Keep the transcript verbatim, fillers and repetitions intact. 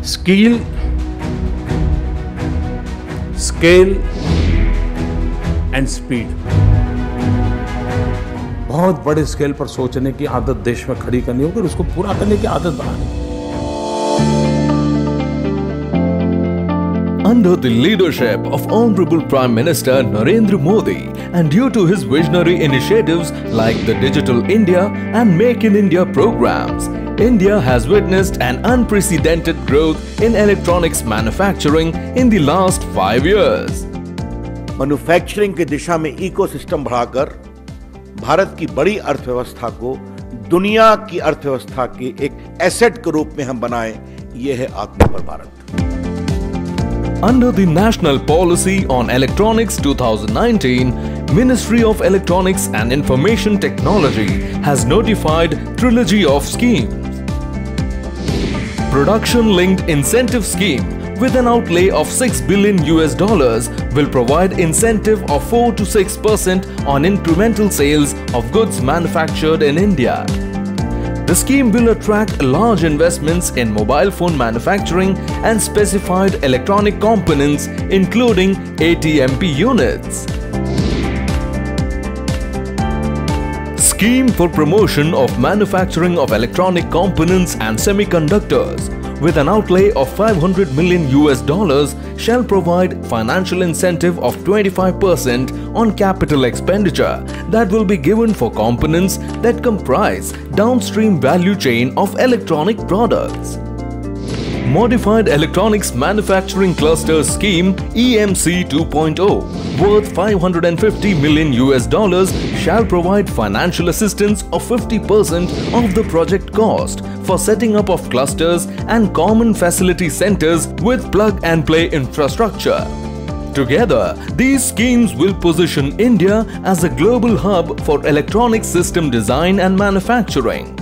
Skill, scale and speed. बहुत बड़े scale पर सोचने की आदत देश में खड़ी करनी होगी और उसको पूरा करने की आदत बनानी होगी। Under the leadership of Honorable Prime Minister Narendra Modi and due to his visionary initiatives like the Digital India and Make in India programs, India has witnessed an unprecedented growth in electronics manufacturing in the last five years. Manufacturing की दिशा में ecosystem बढ़ाकर भारत की बड़ी अर्थव्यवस्था को दुनिया की अर्थव्यवस्था के एक एसेट के रूप में हम बनाएं, यह है आत्मनिर्भर Bharat. Under the National Policy on Electronics twenty nineteen, Ministry of Electronics and Information Technology has notified trilogy of schemes. Production-linked incentive scheme with an outlay of six billion U S dollars will provide incentive of four to six percent on incremental sales of goods manufactured in India. The scheme will attract large investments in mobile phone manufacturing and specified electronic components including A T M P units. Scheme for promotion of manufacturing of electronic components and semiconductors with an outlay of five hundred million U S dollars shall provide financial incentive of twenty-five percent on capital expenditure that will be given for components that comprise downstream value chain of electronic products. Modified Electronics Manufacturing Cluster Scheme E M C two point oh worth five hundred fifty million U S dollars shall provide financial assistance of fifty percent of the project cost for setting up of clusters and common facility centers with plug-and-play infrastructure. Together, these schemes will position India as a global hub for electronic system design and manufacturing.